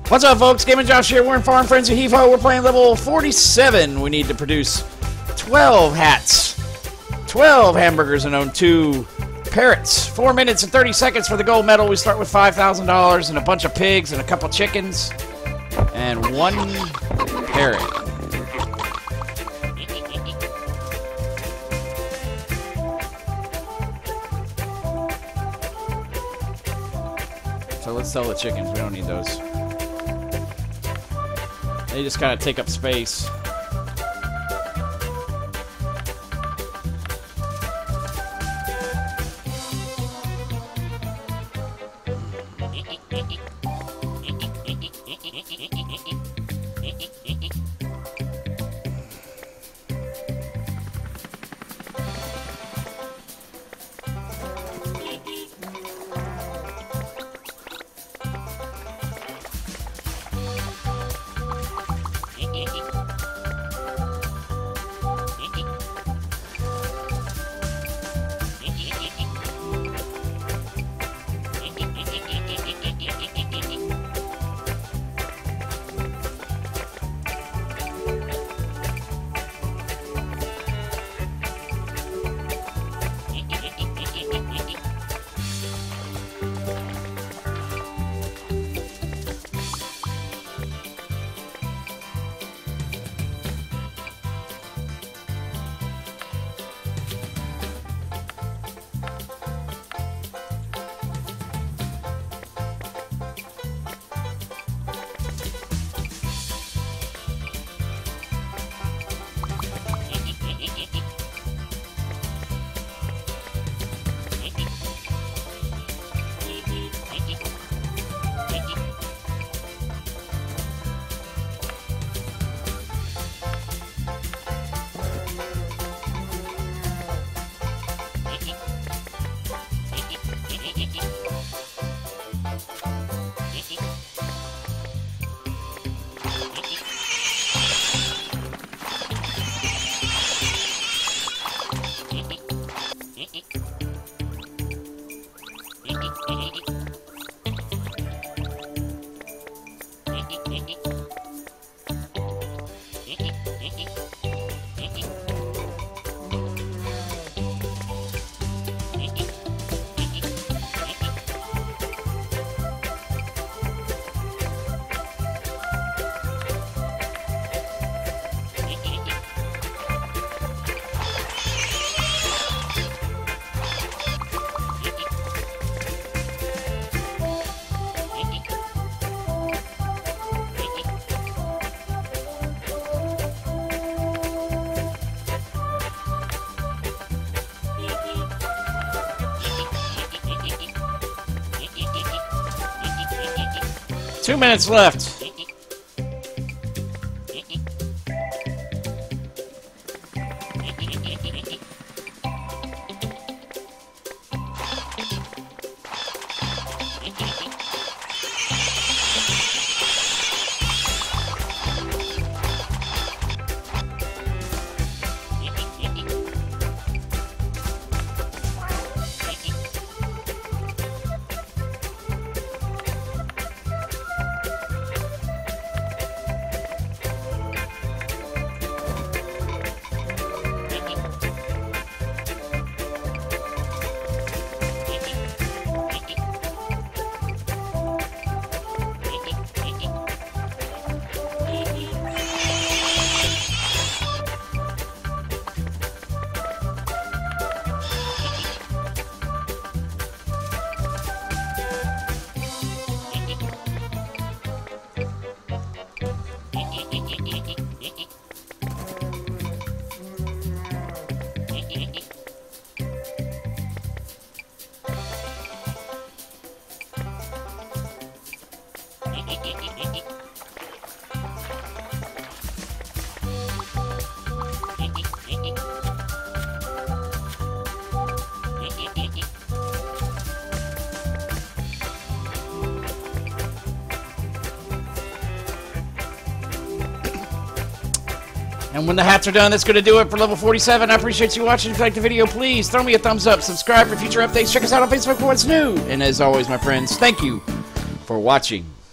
What's up, folks? Gaming Josh here. We're in Farm Friends of Heave-Ho. We're playing level 47. We need to produce 12 hats, 12 hamburgers, and own 2 parrots. 4 minutes and 30 seconds for the gold medal. We start with $5,000 and a bunch of pigs and a couple chickens and 1 parrot. So let's sell the chickens. We don't need those. They just kind of take up space. Two minutes left. And when the hats are done, that's going to do it for level 47. I appreciate you watching. If you liked the video, please throw me a thumbs up. Subscribe for future updates. Check us out on Facebook for what's new. And as always, my friends, thank you for watching.